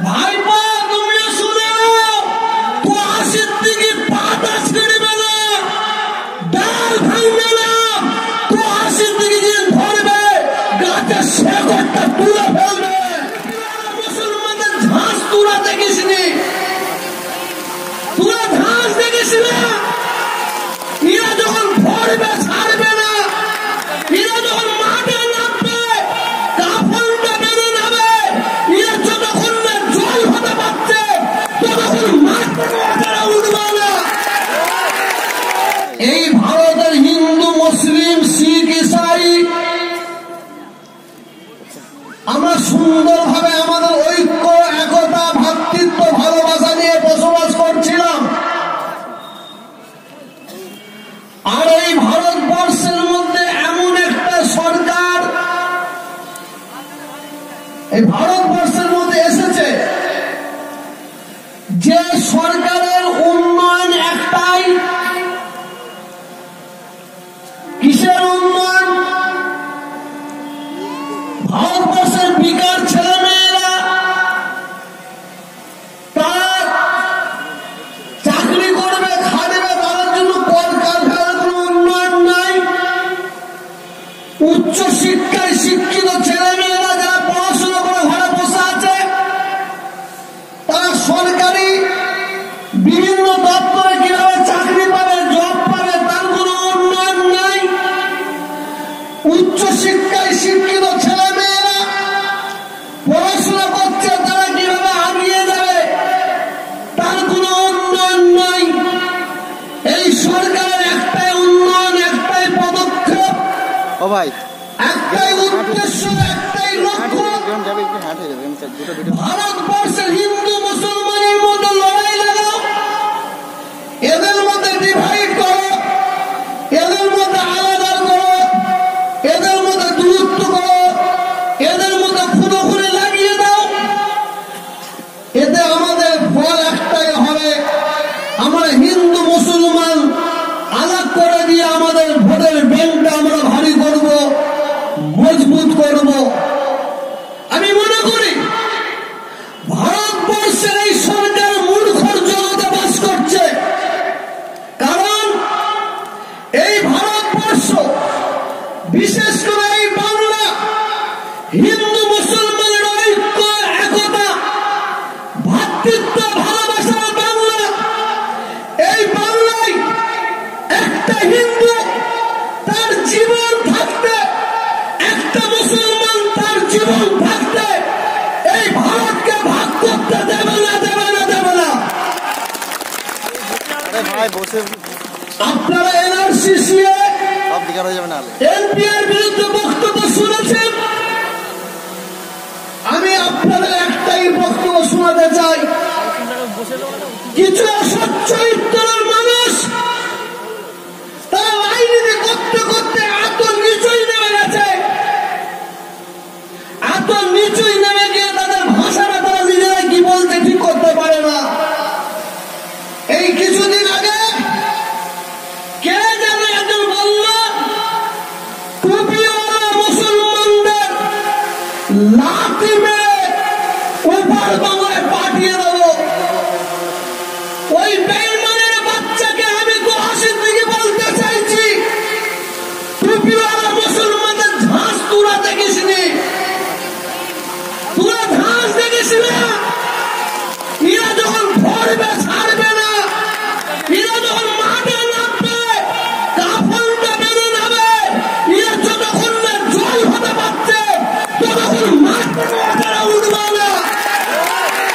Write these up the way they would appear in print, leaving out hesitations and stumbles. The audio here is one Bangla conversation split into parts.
ভাইপা তুমিও শুনে নাও, তো আশির দিকে পাতা ছিঁড়বে না, ডাল ভাঙবে না, তো আশির দিকে যে ধরবে গাছের শেকড়টা তুলে ফেলবে। মুসলমানদের ঝাঁস তুলা দেখিসনি, তুলা ঝাঁস দেখিস না। এরা যখন ধরবে ছাড়বে না, এরা যখন মাঠে নামবে কাফনটা বেঁধে নামে, এরা যতক্ষণ না জল হতে পারছে ততক্ষণ মাঠ থেকে ওরা উঠবে না। এই ভারতের হিন্দু মুসলিম শিখ ইসাই আমরা সুন্দরভাবে আমাদের ঐক্য একতা ভ্রাতৃত্ব ভালোবাসা নিয়ে বসবাস করছিলাম। আর এই ভারতবর্ষের মধ্যে এমন একটা সরকার এই ভারতবর্ষের মধ্যে এসেছে যে সরকারের উন্নয়ন একটাই। কিসের উন্নয়ন? ভারতবর্ষের বেকার ছেলে মেয়েরা তার চাকরি করবে, খাবে, তাদের জন্য কলকারখানার কোনো উন্নয়ন নাই। উচ্চ শিক্ষায় শিক্ষিত ছেলে মেয়েরা যারা পড়াশোনা করে ঘরে বসে আছে, তারা সরকারি বিভিন্ন দপ্তরে কিভাবে চাকরি পাবে, জব পাবে, তার কোনো উন্নয়ন নাই। উচ্চ শিক্ষায় শিক্ষিত ছেলে মেয়েরা পড়াশোনা করছে, তারা কিভাবে আগিয়ে যাবে, তার কোনো উন্নয়ন নাই। এই সরকারের একটাই উন্নয়ন, একটাই পদক্ষেপ, ও ভাই একটাই উদ্দেশ্য, একটাই লক্ষ্য। ভারতবর্ষের হিন্দু মুসলমানের মধ্যে লড়াই লাগাও, এদের মধ্যে ডিভাইড করো, এদের মধ্যে আলাদা করো, এদের মধ্যে দূরত্ব করো, এদের মধ্যে খুনোখুনি লাগিয়ে দাও। এতে আমাদের ফল একটাই হবে, আমরা হিন্দু মুসলমান আলাদা করে দিয়ে আমাদের ভোটের ব্যাংকটা আমরা ভারী করব, মজবুত করব। আমি মনে করি ভারতবর্ষের এই সরকার মূর্খর জগতে বাস করছে। কারণ এই ভারতবর্ষ, বিশেষ করে এই বাংলা, হিন্দু মুসলমানের ঐক্য একতা ভ্রাতৃত্ব ভালোবাসার বাংলা। এই বাংলায় একটা হিন্দু তার জীবন থাকতে, একটা মুসলমান তার জীবন থাকতে এই ভারতকে ভাগ করতে দেবে না, দেবে না, দেবে না। আপনারা এনআরসিসিএ এনপিআর বিরুদ্ধে বক্তব্য শুনেছেন। আমি আপনাদের একটাই বক্তব্য শোনাতে চাই। কিছু অসচ্চরিত্রের মানুষ তারা রাজনীতি করতে করতে এত নিচুই নেমে গেছে, এত নিচুই নেমে গিয়ে তাদের ভাষাটা তারা নিজেরাই কি বলতে ঠিক করতে পারে না। এই কিছুদিন আগে কে যেন একজন বলল, টুপিওয়ালা মুসলমানদের লাথি মেরে ওপার বাংলায় পাঠিয়ে দেবো। ওই বেঈমানের বাচ্চাকে আমি তো হাসির দিকে বলতে চাইছি, টুপিওয়ালা মুসলমানদের ঝাঁস তুলা দেখিসনি, তুলা ঝাঁস দেখিস না। এরা যখন ধরবে ছাড়বে না, এরা যখন মাঠে নামবে কাফনটা বেঁধে নামে, এরা যতক্ষণ না জল হতে পারছে ততক্ষণ মাঠ থেকে ওরা উঠবে না।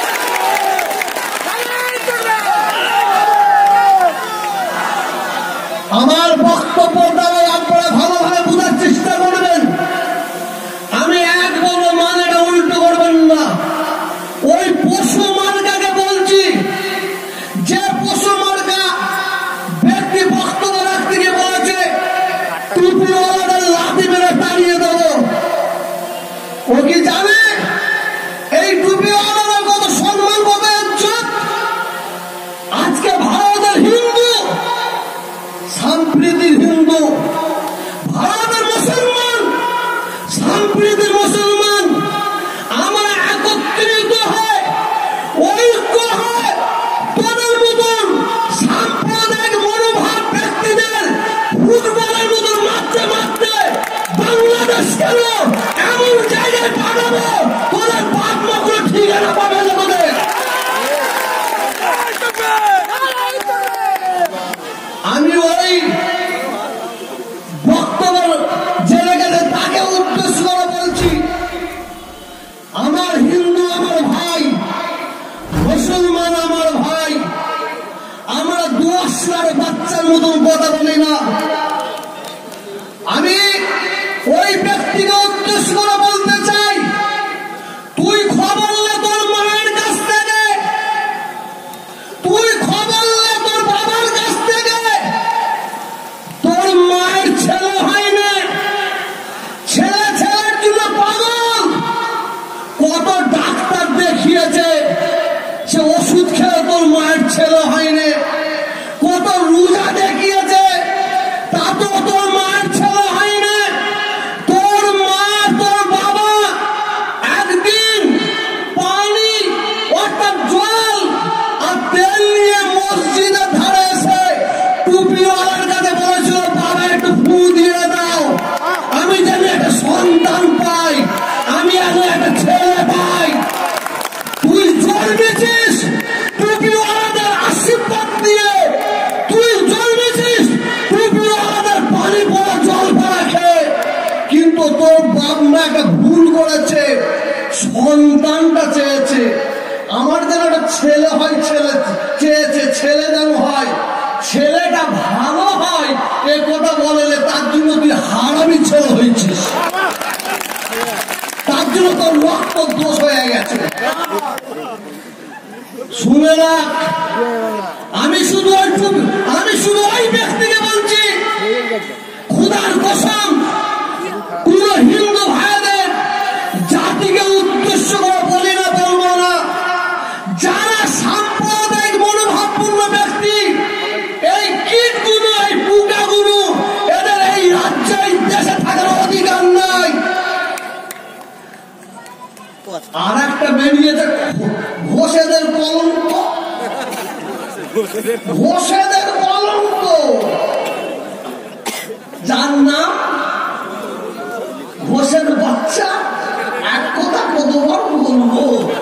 মতন কথা বলি না। আমি ওই ব্যক্তিকে উদ্দেশ্য করে বলতে চাই, তুই খবর নে তোর মায়ের কাছ থেকে, তুই খবর নে তোর বাবার কাছ থেকে। তোর মায়ের ছেলে হয় না, ছেলে ছেলের জন্য পাগল। কত ডাক্তার দেখিয়েছে, সে ওষুধ খেয়ে তোর মায়ের ছেলে হয়নি। কত রোজা দেখিয়েছে, তাতেও তোর মায়ের ছেলে হয়নি। তোর মা তোর বাবা একদিন পানি অর্থাৎ জল আর তেল নিয়ে মসজিদের ধারে এসে টুপিওয়ালার কাছে বলেছিল, বাবা একটু ফু দিয়ে দাও, আমি যেন একটা সন্তান পাই, আমি যেন একটা ছেলে পাই। তুই জন্মেছিস টুপিওয়ালাদের আশীর্বাদ দিয়ে, তুই জন্মেছিস টুপিওয়ালাদের পানি পড়া জল পড়া খেয়ে, কিন্তু তোর বাপ মা একটা ভুল করেছে, সন্তানটা চেয়েছে। আমার যেন একটা ছেলে হয়, ছেলে চেয়েছে, ছেলে যেন হয়, ছেলেটা ভালো হয়, এ কথা বলেলে তার জন্য তুই হারামি ছেলে হয়েছিস, তার জন্য তোর রক্ত দোষ হয়ে গেছে। শুনে রাখ, আমি শুধু ওই ব্যক্তিকে বলছি, খোদার কসম, কোন হিন্দু ভাইদের জাতিকে উদ্দেশ্য করে বলি না, বলবো না, যারা সাম্প্রদায়িক মনোভাবপূর্ণ ব্যক্তি, এই কীটগুলো, এই পোকাগুলো, এদের এই রাজ্যে, এই দেশে থাকার অধিকার নাই। আর একটা বেরিয়েছে ঘোষেদের কলঙ্ক, ঘোষেদের কলঙ্ক, যার নাম ঘোষের বাচ্চা। এক কথা কতবার বলবো,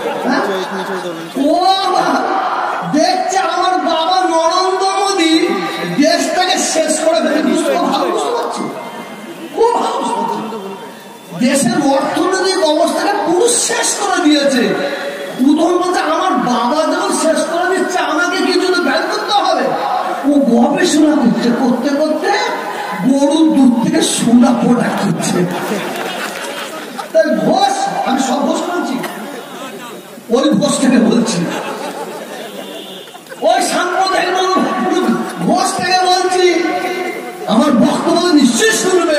ও দেখছে আমার বাবা নরেন্দ্র মোদী দেশটাকে শেষ করে ফেলে। বুঝতে পারছি, খুব ভালো, দেশের অর্থনৈতিক অবস্থাকে পুরো শেষ করে দিয়েছে। প্রথম বলছে আমার বাবা যখন শেষ করে দিচ্ছে, আমাকে কিছু তো ব্যয় করতে হবে। ও গবেষণা করছে, করতে করতে গরুর দুধ থেকে সোনা প্রোডাক্ট হচ্ছে। তাই ঘোষ, আমি সব ঘোষ বলছি, ওই ঘোষ থেকে বলছি, ওই সাম্প্রদায়িক ঘোষ থেকে বলছি, আমার বক্তব্য নিশ্চয়ই শুনবে।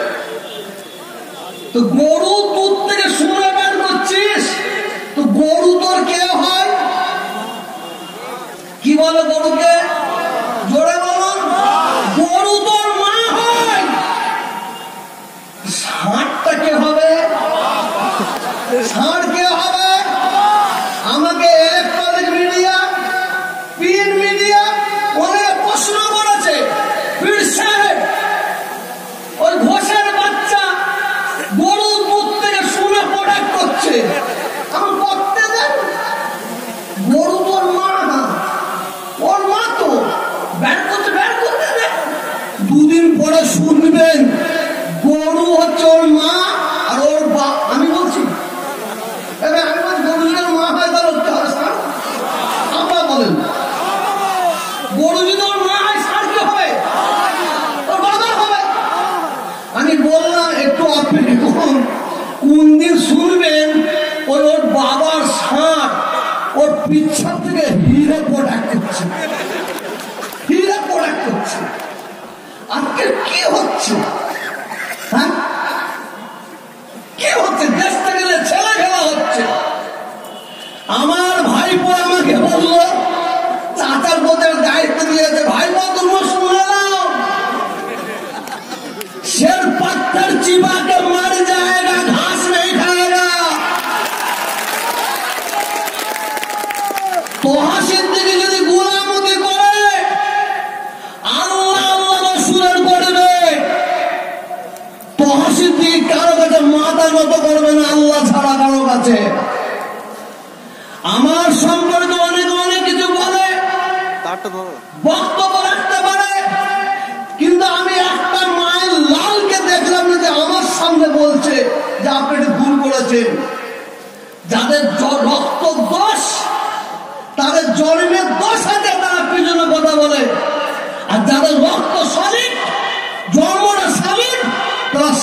তো গরু দুধ থেকে সোনা বের করছিস, তো গরু তোর কে হয়? কি বলে গরুকে? জোরে বলুন, গরু তোর মা হয়। ষাঁড়টা কে হবে? ষাঁড় কে হবে? আমাকে ইলেকট্রনিক মিডিয়া, প্রিন্ট মিডিয়া অনেক প্রশ্ন করেছে। ওই ঘোষের বাচ্চা গরু দুধ থেকে সোনা প্রোডাক্ট করছে, আমার করতে দেন। গরু তোর মা, ওর মা তো ব্যাট করতে দেন। দুদিন পরে শুনবেন গরু হচ্ছে ওর মা আর ওর বাপ। আমি বলছি গরু যদি মা হয় তাহলে আপনারা বলেন, গরু যদি ওর মা হয় ষাঁড় কি হবে? ওর বাবা হবে। আমি বললাম একটু অপেক্ষা করুন, কোন দিন শুনবেন ওর বাবার ষাঁড় ওর পিছন থেকে হিরে প্রোডাক্ট করছে, হিরে প্রোডাক্ট করছে। আজকে কি হচ্ছে? হ্যাঁ, কি হচ্ছে? দেশটা গেলে ছেলে খেলা হচ্ছে। আমার ভাইপো আমাকে বললো, চাচার বোধের দায়িত্ব দিয়েছে, ভাইপো তুমি শুনে নাও, शेर पत्थर चिपा के मर जाएगा, घास नहीं खाएगा। তোহা সিদ্দিকী যদি গোলামতি করে, আল্লাহ আল্লাহ রাসূলের করবে। তোহা সিদ্দিকী কারো কাছে মাথা নত করবে না, আল্লাহ ছাড়া কারো কাছে। আমার সম্পর্কে অনেক অনেক কিছু বলে, বক্তব্য রাখতে পারে, কিন্তু আমি একটা মায়ের লালকে দেখলাম না যে আমার সামনে বলছে যে আপনি এটা ভুল করেছেন। যাদের রক্ত দোষ, তাদের জন্মের দোষ আছে, তারা পিছনে কথা বলে, আর যাদের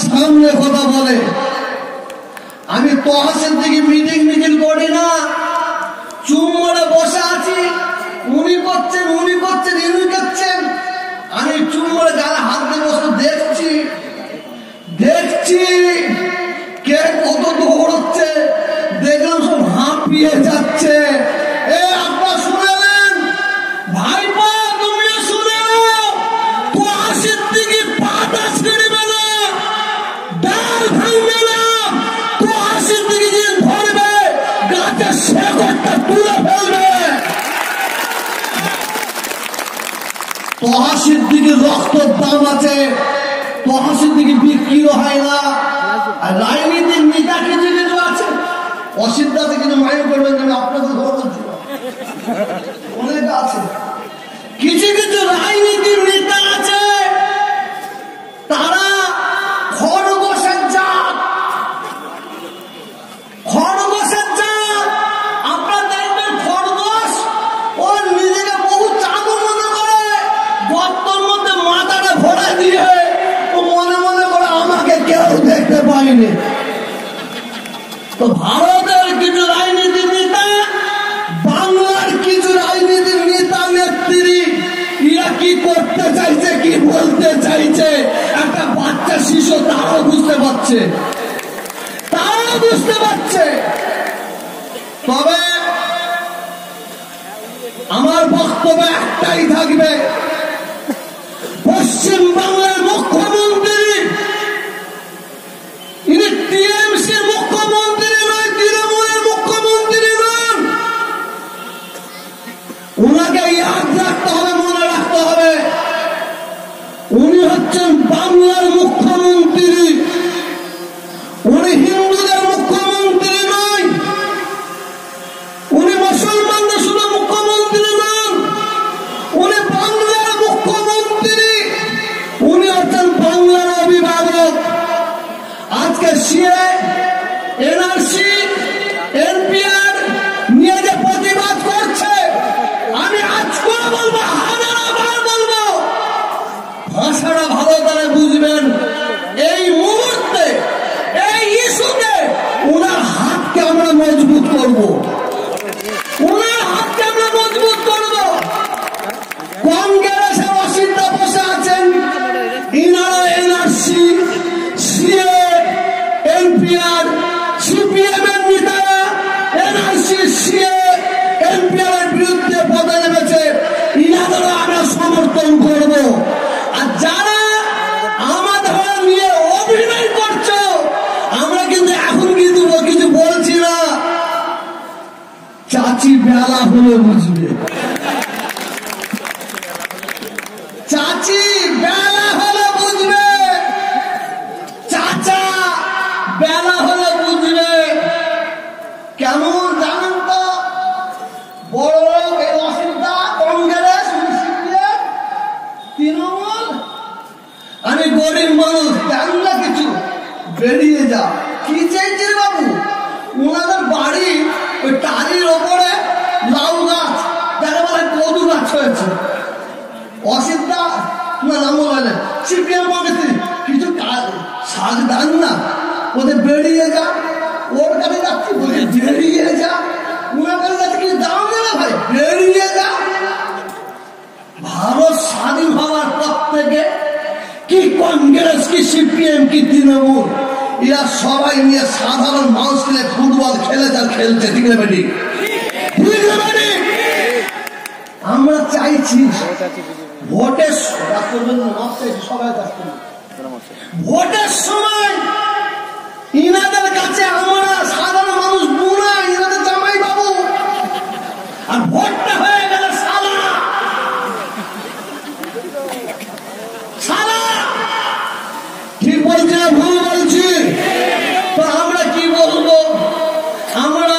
সামনে কথা বলে। আমি তহসিল থেকে মিটিং করি না, চুম্বরে বসে আছি, উনি করছেন ইনি করছেন, আমি চুম্বরে গালে হাত দিয়ে বসে দেখছি কে কত দৌড়চ্ছে, দেখলাম সব হাঁপিয়ে যাচ্ছে। এ আপনার শুনেলেন ভাইপা, তুমিও শুনে নাও, তহসিল থেকে পাতা ছিঁড়বে না, ডাল ভাঙবে না, তহসিল থেকে যে ধরবে গাছের শেকড়টা তুলে ফেলবে। তহসিল থেকে রক্তের দাম আছে, তহসিল থেকে বিক্রি হয় না। আর রাজনীতির নেতা কিছু কিছু আছে, অসিদ্ধাতে কিন্তু মাইন করবেন, আমি আপনাদের ঘর বলছি অনেক আছে। কিছু কিছু রাজনীতির নেতা আছে, তারা খরগোশের জাত। আপনারা দেখবেন খরগোশ ও নিজেকে বহু চাদু মনে করে, গর্তর মধ্যে মাথাটা ভরে দিয়ে ও মনে মনে করে আমাকে কেউ দেখতে পায়নি। তো ভারতের কিছু রাজনীতির নেতা, বাংলার কিছু রাজনীতির নেতা নেত্রী, এরা কি করতে চাইছে, কি বলতে চাইছে, একটা বাচ্চা শিশু তারাও বুঝতে পারছে। তবে আমার বক্তব্য একটাই থাকবে, পশ্চিম বাংলার মুখ্যমন্ত্রী ইনি টিএমসির মুখ্যমন্ত্রী নয়, তৃণমূলের মুখ্যমন্ত্রী নন। ওনাকে ইয়াদ রাখতে হবে, মনে রাখতে হবে, উনি হচ্ছেন বাংলার মুখ্যমন্ত্রী। উনি হিন্দুদের মুখ্যমন্ত্রী নয়, উনি মুসলমানদের শুধু মুখ্যমন্ত্রী নন, উনি বাংলার মুখ্যমন্ত্রী, উনি হচ্ছেন বাংলার অভিভাবক। আজকে সিএ, এনআরসি, এনপিআর নিয়ে যে প্রতিবাদ করছে, আমি আজকেও বলবো, হাজারবার বলবো, ভাষাটা ভালো করে বুঝবেন। এই মুহূর্তে এই ইস্যুতে ওনার হাতকে আমরা মজবুত করব, কংগ্রেসে অসিদ্ধা বসে আছেন, ইনারা এনআরসি, সিএ, এনপিআর, সিপিএম এর নেতারা এনআরসি, সিএ, এনপিআর এর বিরুদ্ধে পদে নেমেছে, ইনাদেরও আমরা সমর্থন করব। আর যারা আমাদের নিয়ে অভিনয় করছো, আমরা কিন্তু এখন কিন্তু কিছু বলছি না, চাচি বেলা হলে বুঝবে, চাচি বেলা হলে বুঝবে, চাচা বেলা হলে বুঝবে। কেমন জানেন তো, বড় লোক এই অসিদ্ধা, কংগ্রেস, তৃণমূল, আমি গরিব মানুষ, জান না কিছু, বেরিয়ে যা। কি চাইছে বাবু, ওনাদের বাড়ি ওই টালির ওপরে লাউ গাছ, যারা বলে কদু গাছ হয়েছে, অসিদ্ধা না নাম বলে সিপিএম কংগ্রেস কিছু শাক দান না, ওদের বেরিয়ে যা। ওর কাছে যাচ্ছি, বলে বেরিয়ে যা, ওনার কাছে যাচ্ছে কিছু দাম না ভাই, বেরিয়ে যা। ভারত স্বাধীন হওয়ার পর থেকে কি কংগ্রেস, কি সিপিএম, কি তৃণমূল, এরা সবাই নিয়ে সাধারণ মানুষকে ফুটবল খেলছে, ঠিক না বেটি? আমরা চাইছি ভোটের সময় ইনাদের কাছে আমরা সাধারণ মানুষ বুনা, ইনাদের জামাই বাবু, আর ভোটটা হয়ে গেল সালা। ঠিক বলছি না ভুল বলছি? তো আমরা কি বলবো, আমরা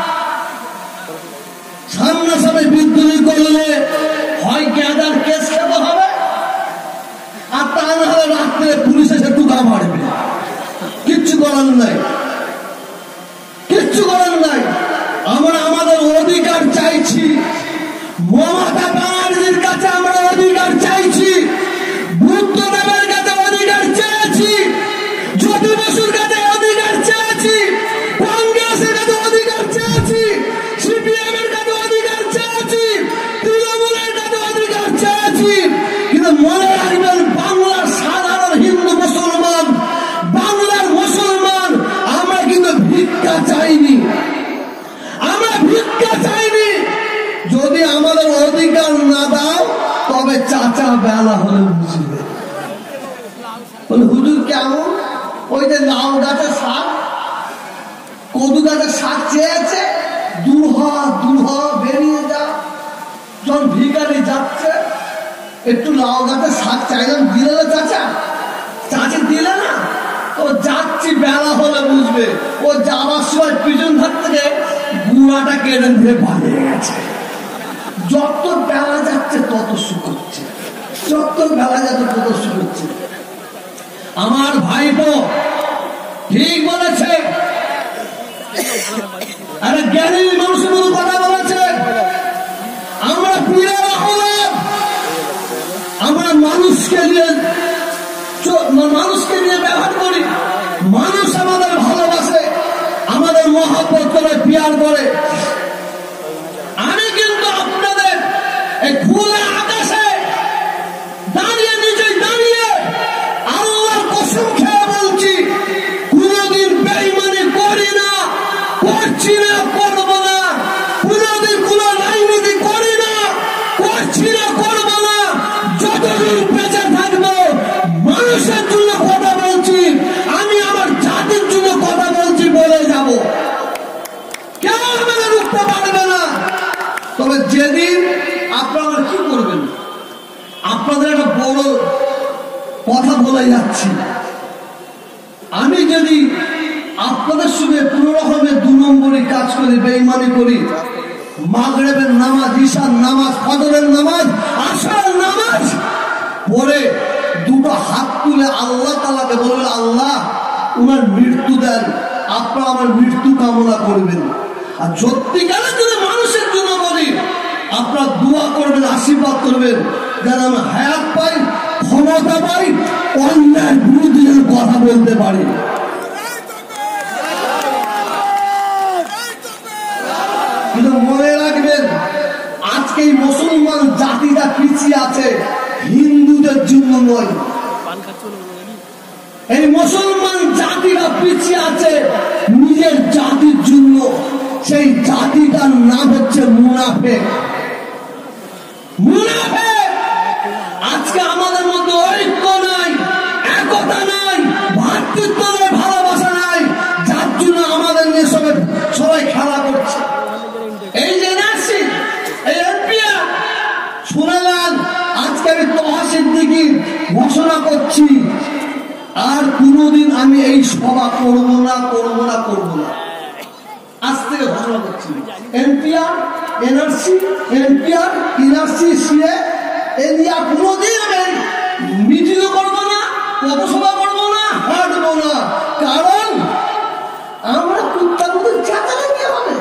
সামনাসামনি বিদ্রোহী করলে হয় গ্যাদার কেস খেতে হবে, আর তা না হলে রাত্রে পুলিশ এসে টুকা মারবে। কিচ্ছু করার নাই, কিচ্ছু করার নাই। আমরা আমাদের অধিকার চাইছি, মমতা ব্যানার্জির কাছে আমরা অধিকার চাইছি, বুদ্ধদেবের কাছে অধিকার চেয়েছি। বেলা হলে বুঝবে। বলে হুজুর কেমন? ওই যে লাউ গাছের শাক, কদু গাছের শাক চেয়েছে, দূর হ বেরিয়ে যা। যখন ভিখারি যাচ্ছে, একটু লাউ গাছের শাক চাইলাম, দিলে না চাচা? চাচি দিলে না? ও যাচ্ছি বেলা হলে বুঝবে। ও যাওয়ার সময় পিছন ধার থেকে গুড়াটা কেটে দিয়ে পালিয়ে গেছে। যত বেলা যাচ্ছে তত সুখ হচ্ছে, যত বেলা যাচ্ছে তত সুখ হচ্ছে। আমার ভাইপো ঠিক বলেছে, আরে জ্ঞানী মানুষের মতো কথা বলেছে। আমরা পীরেরা হলাম, আমরা মানুষকে নিয়ে ব্যবহার করি, মানুষ আমাদের ভালোবাসে, আমাদের মহব্বত করে, পিয়ার করে। আমি কিন্তু আপনাদের এই খোলা আকাশে দাঁড়িয়ে, নিজেই দাঁড়িয়ে আল্লাহর কসম খেয়ে বলছি, কোনদিন বেঈমানি করি না, করছি না, করব না। কোনদিন কোন রাজনীতি করি না, করছি না, করব না। যতদিন বেঁচে থাকবো মানুষের জন্য কথা বলছি, আমি আমার জাতির জন্য কথা বলছি, বলে যাব। কেউ আমাদের রুখতে পারবে না। তবে যেদিন আপনারা কি করবেন, আপনাদের একটা বড় কথা বলে যাচ্ছি। আমি যদি আপনাদের সঙ্গে কোন রকমের 2 নম্বরই কাজ করি, বেঈমানি করি, মাগরিবের নামাজ, ঈশার নামাজ, ফজরের নামাজ, আসরের নামাজ পড়ে দুটো হাত তুলে আল্লাহ তাআলাকে বলবেন, আল্লাহ উনার মৃত্যু দেন, আপনারা আমার মৃত্যু কামনা করবেন। আর সত্যিকারে যদি মানুষের জন্য বলি, আপনারা দোয়া করবেন, আশীর্বাদ করবেন, যেন আমি হায়াত পাই, ক্ষমতা পাই, অন্যায় বিরুদ্ধে কথা বলতে পারি। কিন্তু মনে রাখবেন, আজকে এই মুসলমান জাতিটা পিছিয়ে আছে হিন্দুদের জন্য নয়। এই মুসলমান জাতিটা পিছিয়ে আছে নিজের জাতির জন্য। সেই জাতিটার নাম হচ্ছে মুনাফিক। মুনাফিক। আজকে আমাদের মধ্যে ঐক্য নাই, একতা নাই, ভাতৃত্ব নাই, ভালোবাসা নাই, যার জন্য আমাদের নিয়ে সবাই খেলা করছে। এই যে নাসি, এই এমপিয়া শুনেলেন, আজকে আমি তোহা সিদ্দিকী ঘোষণা করছি, আর কোনদিন আমি এই সভা করব না, করব না, করব না। আজ থেকে ঘোষণা করছি, NPR, NRC, NPR, NRC, CAA নিয়ে কোনদিন আমি মিটিংও করবো না, পথসভা করবো না, হাঁটবো না। কারণ আমরা কুত্তার মধ্যে চাকালে কি হবে?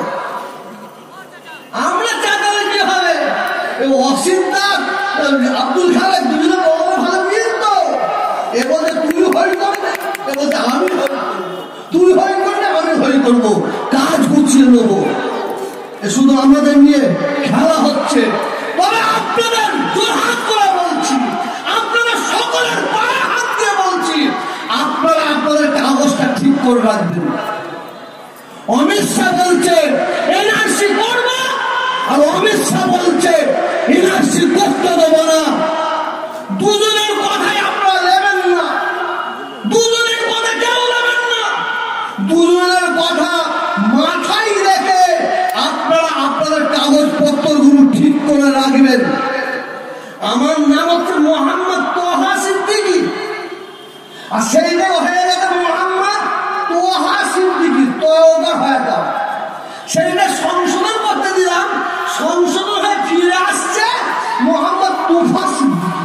আমরা চাকালে কি হবে? অসিদ্দার আব্দুল খালেক দুজনে বড় ভালো মিল তো। এ বলতে তুই হই করবে, এ বলতে আমি হই করবো, তুই হই করবে, আমি হই করবো, কাজ গুছিয়ে নেবো। শুধু আমাদের নিয়ে খেলা হচ্ছে। তবে আপনাদের হাত করে বলছি, আপনাদের সকলের পায়ে হাত দিয়ে বলছি, আপনারা আপনাদের কাগজটা ঠিক করে রাখবেন। অমিত শাহ বলছে এনআরসি করব, আর অমিত শাহ বলছে এনআরসি করতে দেবো না। দুজনের কথাই আপনারা নেবেন না, দুজনের কথা কেউ নেবেন না। দুজনের কথা মাথায় রেখে আপনারা আপনাদের কাগজপত্রগুলো ঠিক করে রাখবেন। আমার নাম হচ্ছে মোহাম্মদ তোহা সিদ্দিকী, আর সেইটা হয়ে গেছে মোহাম্মদ তোহা সিদ্দিকী, তোহা হয়ে যাও। সেইটা সংশোধন করতে দিলাম, সংশোধন হয়ে ফিরে আসছে মোহাম্মদ তোহা সিদ্দিকী।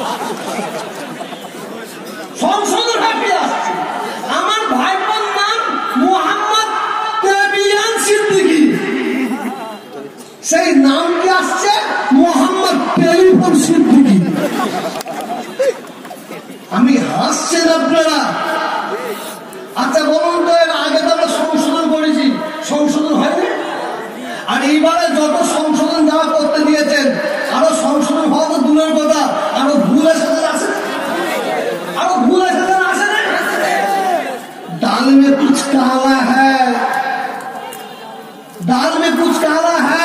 সংশোধন হয়ে ফিরে আসছে। আমার ভাইপোর নাম মোহাম্মদ তেবিয়ান সিদ্দিকী, সেই নাম কি আসছে মোহাম্মদ টেলিফোন সিদ্দিকী। আমি হাসছেন আপনারা? আচ্ছা বলুন তো, এর আগে তো আমরা সংশোধন করেছি, সংশোধন হয়নি? আর এইবারে যত সংশোধন যারা করতে দিয়েছেন, আরো সংশোধন হওয়া তো দূরের কথা, আরো ভুল এসে আসে, আরো ভুল এসে আসে না। दाल में कुछ काला है, दाल में कुछ काला है।